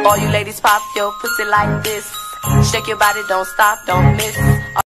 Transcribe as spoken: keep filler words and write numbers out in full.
All you ladies pop your pussy like this. Shake your body, don't stop, don't miss.